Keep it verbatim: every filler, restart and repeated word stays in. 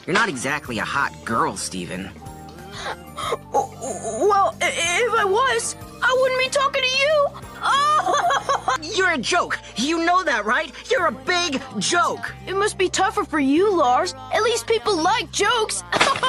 You're not exactly a hot girl, Steven. Well, if I was, I wouldn't be talking to you. Oh! You're a joke. You know that, right? You're a big joke. It must be tougher for you, Lars. At least people like jokes.